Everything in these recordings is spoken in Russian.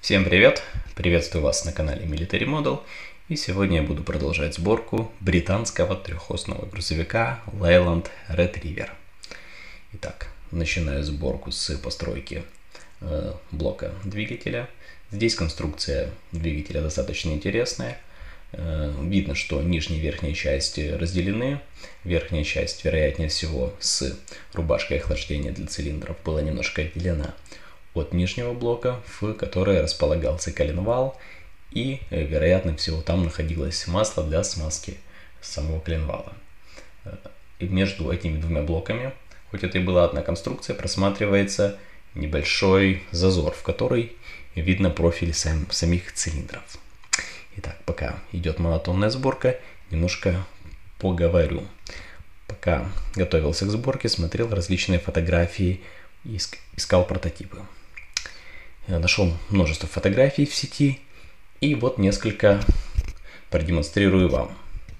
Всем привет! Приветствую вас на канале Military Model, и сегодня я буду продолжать сборку британского трехосного грузовика Leyland Retriever. Итак, начинаю сборку с постройки блока двигателя. Здесь конструкция двигателя достаточно интересная. Видно, что нижняя и верхняя части разделены. Верхняя часть, вероятнее всего, с рубашкой охлаждения для цилиндров была немножко отделена от нижнего блока, в которой располагался коленвал, и, вероятно всего, там находилось масло для смазки самого коленвала. И между этими двумя блоками, хоть это и была одна конструкция, просматривается небольшой зазор, в который видно профиль самих цилиндров. Итак, пока идет монотонная сборка, немножко поговорю. Пока готовился к сборке, смотрел различные фотографии и искал прототипы. Я нашел множество фотографий в сети, и вот несколько продемонстрирую вам.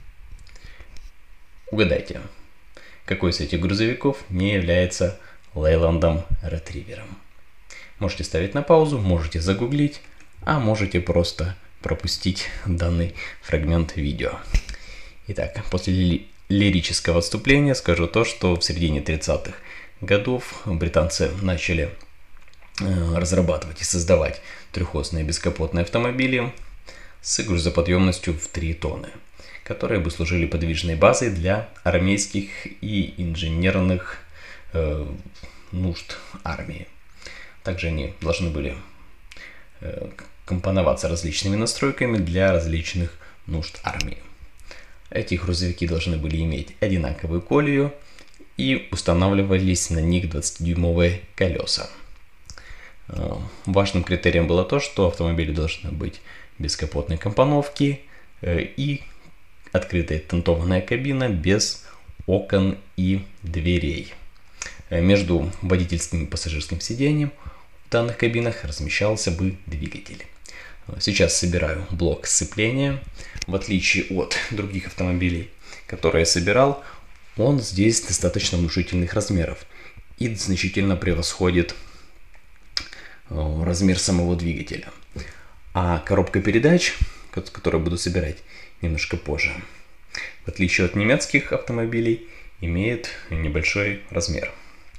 Угадайте, какой из этих грузовиков не является Leyland Retriever. Можете ставить на паузу, можете загуглить, а можете просто пропустить данный фрагмент видео. Итак, после лирического отступления скажу то, что в середине 30-х годов британцы начали разрабатывать и создавать трехосные бескапотные автомобили с грузоподъемностью в 3 тонны, которые бы служили подвижной базой для армейских и инженерных нужд армии. Также они должны были компоноваться различными настройками для различных нужд армии. Эти грузовики должны были иметь одинаковую колею и устанавливались на них 20-дюймовые колеса. Важным критерием было то, что автомобили должны быть бескапотной компоновки и открытая тентованная кабина без окон и дверей. Между водительским и пассажирским сиденьем в данных кабинах размещался бы двигатель. Сейчас собираю блок сцепления. В отличие от других автомобилей, которые я собирал, он здесь достаточно внушительных размеров и значительно превосходит размер самого двигателя. А коробка передач, которую буду собирать немножко позже, в отличие от немецких автомобилей, имеет небольшой размер.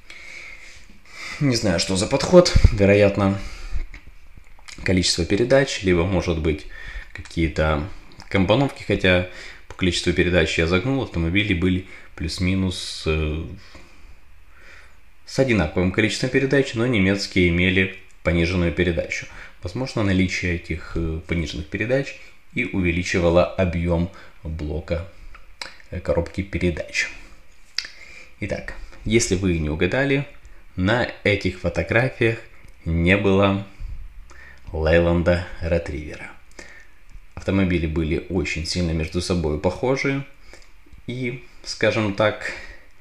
Не знаю, что за подход. Вероятно, количество передач, либо, может быть, какие-то компоновки, хотя по количеству передач я загнул, автомобили были плюс-минус с одинаковым количеством передач, но немецкие имели пониженную передачу. Возможно, наличие этих пониженных передач и увеличивало объем блока коробки передач. Итак, если вы не угадали, на этих фотографиях не было Leyland Retriever. Автомобили были очень сильно между собой похожи и, скажем так,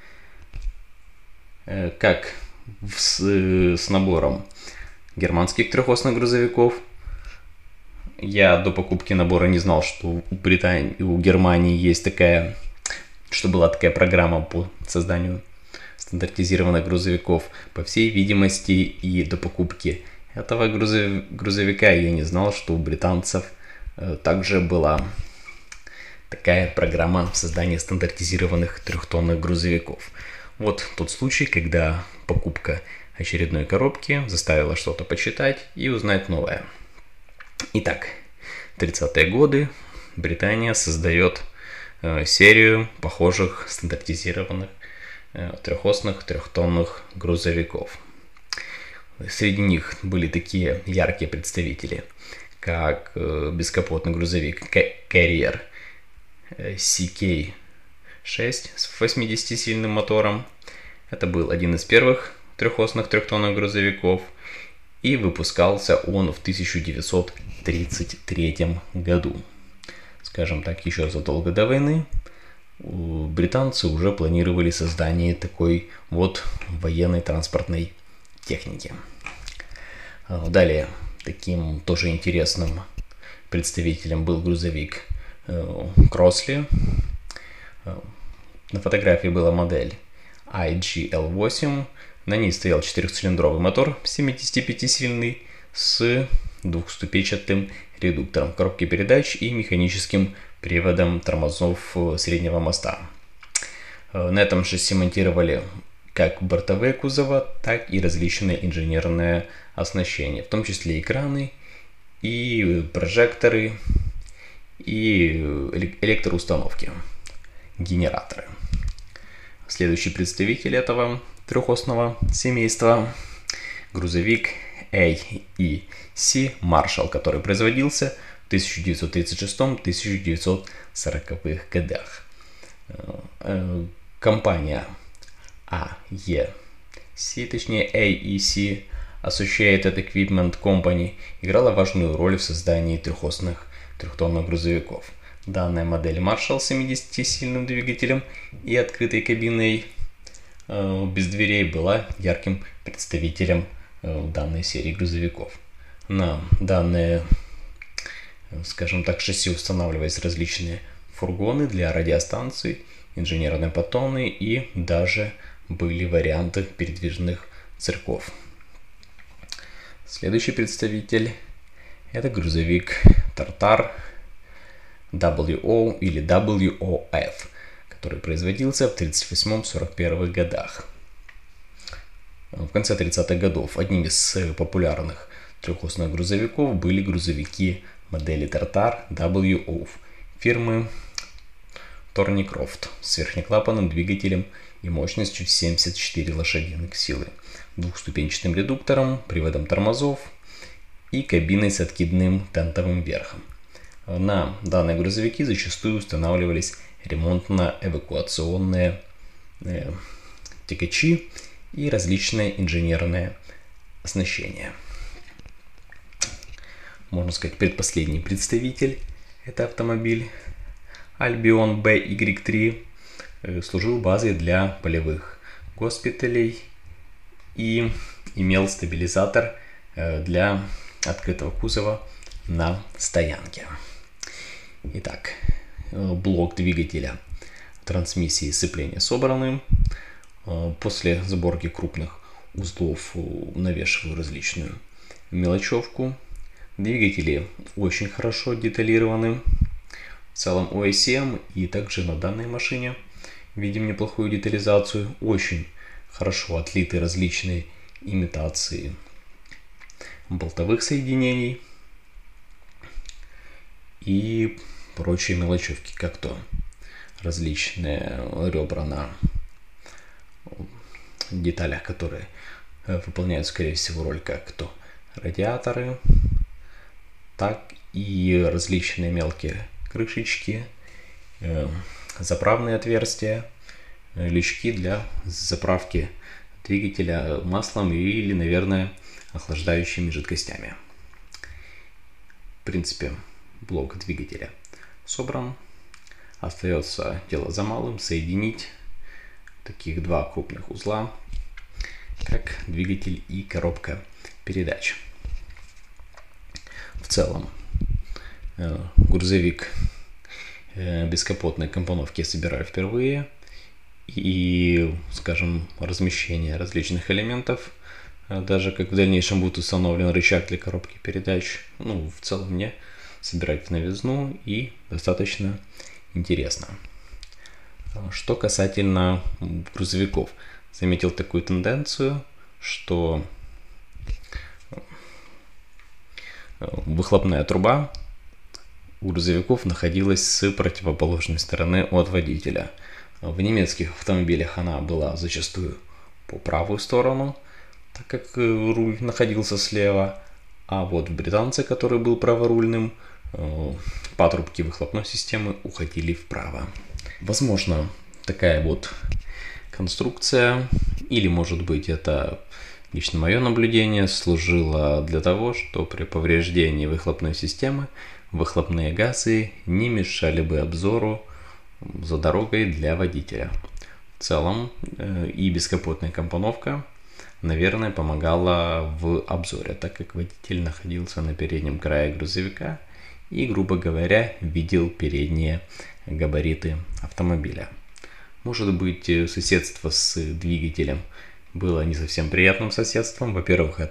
как с набором германских трехосных грузовиков. Я до покупки набора не знал, что у Германии есть такая, что была такая программа по созданию стандартизированных грузовиков. По всей видимости, и до покупки этого грузовика я не знал, что у британцев также была такая программа создания стандартизированных трехтонных грузовиков. Вот тот случай, когда покупка очередной коробки заставила что-то почитать и узнать новое. Итак, 30-е годы Британия создает серию похожих стандартизированных трехосных трехтонных грузовиков. Среди них были такие яркие представители, как бескапотный грузовик Carrier CK6 с 80-сильным мотором. Это был один из первых трехосных трехтонных грузовиков, и выпускался он в 1933 году. Скажем так, еще задолго до войны британцы уже планировали создание такой вот военной транспортной техники. Далее, таким тоже интересным представителем был грузовик Crossley. На фотографии была модель IGL8. На ней стоял 4-цилиндровый мотор 75-сильный с двухступенчатым редуктором коробки передач и механическим приводом тормозов среднего моста. На этом шасси монтировали как бортовые кузова, так и различные инженерное оснащение, в том числе экраны и прожекторы и электроустановки, генераторы. Следующий представитель этого трехосного семейства — грузовик AEC Marshall, который производился в 1936-1940-х годах. Компания AEC, Associated Equipment Company, играла важную роль в создании трехтонных грузовиков. Данная модель Marshall с 70-сильным двигателем и открытой кабиной без дверей была ярким представителем данной серии грузовиков. На данные, скажем так, шасси устанавливались различные фургоны для радиостанций, инженерные понтоны и даже были варианты передвижных цирков. Следующий представитель — это грузовик Tartar WO или WOF, который производился в 1938-1941 годах. В конце 30-х годов одним из популярных трехосных грузовиков были грузовики модели Tartar WO фирмы Thornycroft с верхнеклапанным двигателем и мощностью 74 лошадиных силы, двухступенчатым редуктором, приводом тормозов и кабиной с откидным тентовым верхом. На данные грузовики зачастую устанавливались ремонтно-эвакуационные тягачи и различные инженерные оснащения. Можно сказать, предпоследний представитель — это автомобиль Albion BY3, служил базой для полевых госпиталей и имел стабилизатор для открытого кузова на стоянке. Итак, блок двигателя, трансмиссии и сцепления собраны. После сборки крупных узлов навешиваю различную мелочевку. Двигатели очень хорошо деталированы. В целом OSM и также на данной машине видим неплохую детализацию. Очень хорошо отлиты различные имитации болтовых соединений и прочие мелочевки, как то различные ребра на деталях, которые выполняют, скорее всего, роль как то радиаторы, так и различные мелкие крышечки, заправные отверстия, лючки для заправки двигателя маслом или, наверное, охлаждающими жидкостями. В принципе, блок двигателя собран. Остается дело за малым — соединить таких два крупных узла, как двигатель и коробка передач. В целом, грузовик бескапотной компоновки я собираю впервые, и, скажем, размещение различных элементов, даже как в дальнейшем будет установлен рычаг для коробки передач, в целом мне собирать в новизну и достаточно интересно. Что касательно грузовиков, заметил такую тенденцию, что выхлопная труба у грузовиков находилась с противоположной стороны от водителя. В немецких автомобилях она была зачастую по правую сторону, так как руль находился слева, а вот в британце, который был праворульным, патрубки выхлопной системы уходили вправо. Возможно, такая вот конструкция, или, может быть, это лично мое наблюдение, служила для того, что при повреждении выхлопной системы выхлопные газы не мешали бы обзору за дорогой для водителя. В целом и бескапотная компоновка, наверное, помогала в обзоре, так как водитель находился на переднем крае грузовика и, грубо говоря, видел передние габариты автомобиля. Может быть, соседство с двигателем было не совсем приятным соседством. Во-первых, это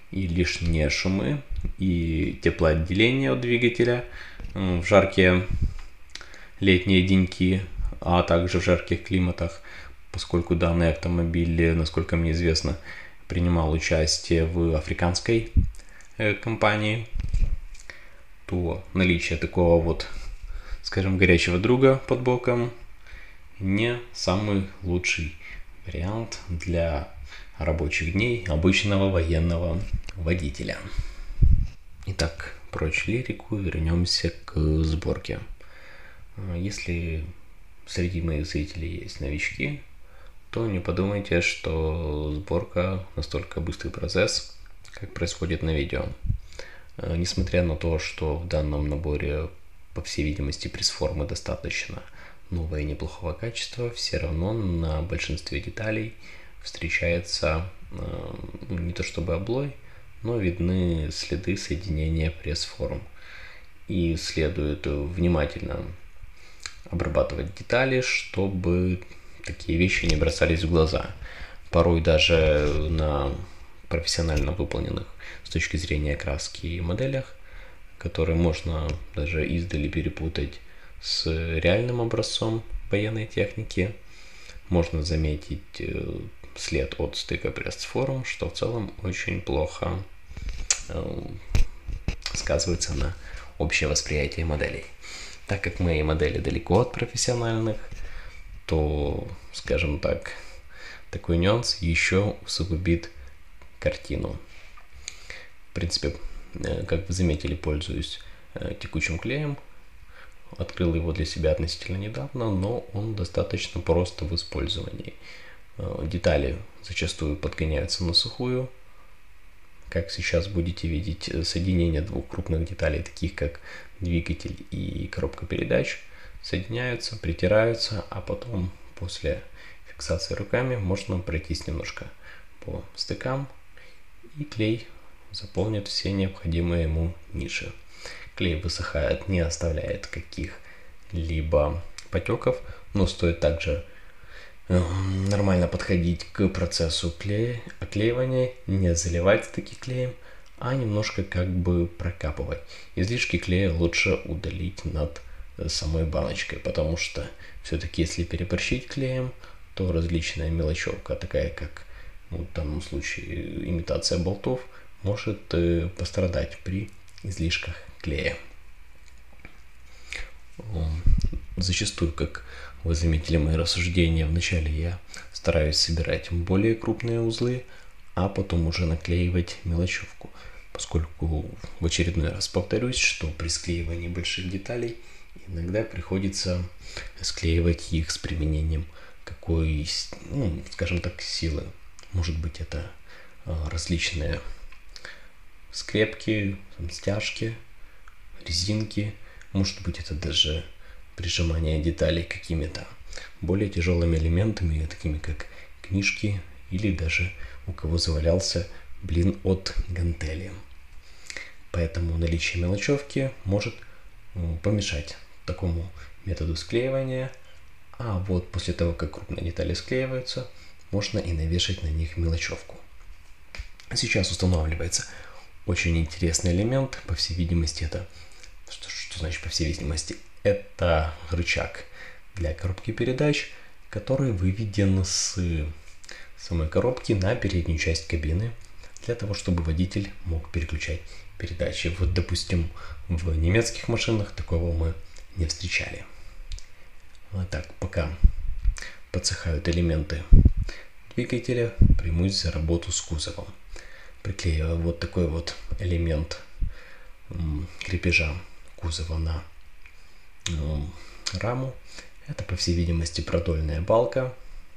и лишние шумы, и теплоотделение от двигателя в жаркие летние деньки, а также в жарких климатах, поскольку данный автомобиль, насколько мне известно, принимал участие в африканской компании, то наличие такого вот, скажем, горячего друга под боком не самый лучший вариант для рабочих дней обычного военного водителя. Итак, прочь лирику, вернемся к сборке. Если среди моих зрителей есть новички, то не подумайте, что сборка настолько быстрый процесс, как происходит на видео. Несмотря на то, что в данном наборе, по всей видимости, пресс-формы достаточно нового и неплохого качества, все равно на большинстве деталей встречается не то чтобы облой, но видны следы соединения пресс-форм. И следует внимательно обрабатывать детали, чтобы такие вещи не бросались в глаза. Порой даже на профессионально выполненных с точки зрения краски моделях, которые можно даже издали перепутать с реальным образцом военной техники, можно заметить след от стыка пресс-форм, что в целом очень плохо сказывается на общее восприятие моделей. Так как мои модели далеко от профессиональных, то, скажем так, такой нюанс еще усугубит картину. В принципе, как вы заметили, пользуюсь текучим клеем. Открыл его для себя относительно недавно, но он достаточно прост в использовании. Детали зачастую подгоняются на сухую. Как сейчас будете видеть, соединение двух крупных деталей, таких как двигатель и коробка передач, соединяются, притираются, а потом после фиксации руками можно пройтись немножко по стыкам, и клей заполнит все необходимые ему ниши. Клей высыхает, не оставляет каких-либо потеков, но стоит также нормально подходить к процессу оклеивания, не заливать таки клеем, а немножко как бы прокапывать. Излишки клея лучше удалить над самой баночкой, потому что все-таки если переборщить клеем, то различная мелочевка, такая как в данном случае имитация болтов, может пострадать при излишках клея. Зачастую, как вы заметили мои рассуждения, вначале я стараюсь собирать более крупные узлы, а потом уже наклеивать мелочевку, поскольку в очередной раз повторюсь, что при склеивании больших деталей иногда приходится склеивать их с применением какой, скажем так, силы. Может быть, это различные скрепки, стяжки, резинки, может быть, это даже прижимание деталей какими-то более тяжелыми элементами, такими как книжки или даже у кого завалялся блин от гантели. Поэтому наличие мелочевки может помешать такому методу склеивания, а вот после того, как крупные детали склеиваются, можно и навешать на них мелочевку. Сейчас устанавливается очень интересный элемент, по всей видимости, это что значит по всей видимости? Это рычаг для коробки передач, который выведен с самой коробки на переднюю часть кабины, для того, чтобы водитель мог переключать передачи. Вот, допустим, в немецких машинах такого мы не встречали. Вот так, пока подсыхают элементы двигателя, примусь за работу с кузовом. Приклеиваю вот такой вот элемент крепежа кузова на раму. Это, по всей видимости, продольная балка,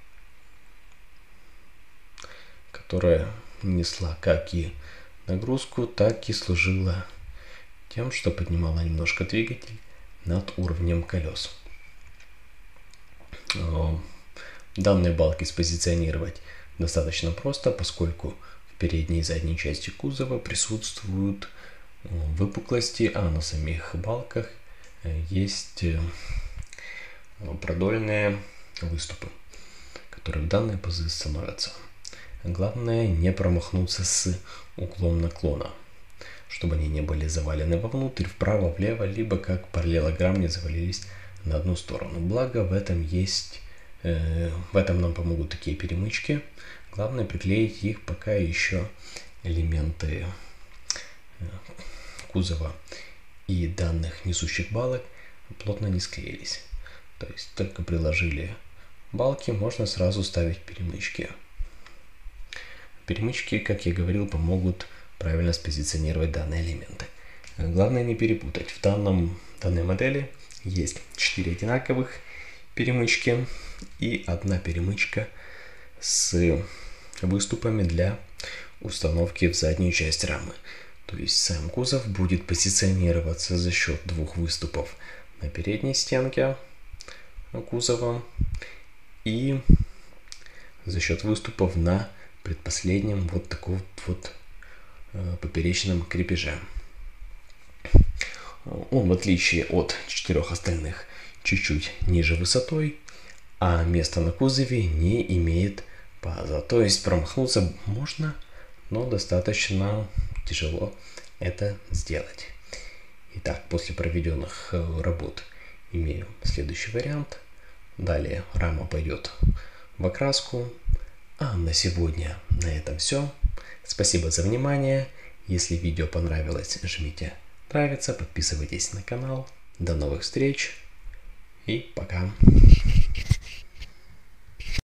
которая несла как и нагрузку, так и служила тем, что поднимала немножко двигатель над уровнем колес. Данные балки спозиционировать достаточно просто, поскольку в передней и задней части кузова присутствуют выпуклости, а на самих балках есть продольные выступы, которые в данной позы становятся. Главное не промахнуться с углом наклона, чтобы они не были завалены вовнутрь, вправо, влево, либо как параллелограмм не завалились на одну сторону. Благо в этом нам помогут такие перемычки. Главное приклеить их, пока еще элементы кузова и данных несущих балок плотно не склеились. То есть только приложили балки, можно сразу ставить перемычки. Перемычки, как я говорил, помогут правильно спозиционировать данные элементы. Главное не перепутать. В данной модели есть 4 одинаковых перемычки и одна перемычка с выступами для установки в заднюю часть рамы. То есть сам кузов будет позиционироваться за счет двух выступов на передней стенке кузова и за счет выступов на предпоследнем вот таком вот поперечном крепеже. Он, в отличие от 4 остальных, чуть-чуть ниже высотой, а место на кузове не имеет паза. То есть промахнуться можно, но достаточно тяжело это сделать. Итак, после проведенных работ имею следующий вариант. Далее рама пойдет в окраску. А на сегодня на этом все. Спасибо за внимание. Если видео понравилось, жмите нравится, подписывайтесь на канал. До новых встреч и пока.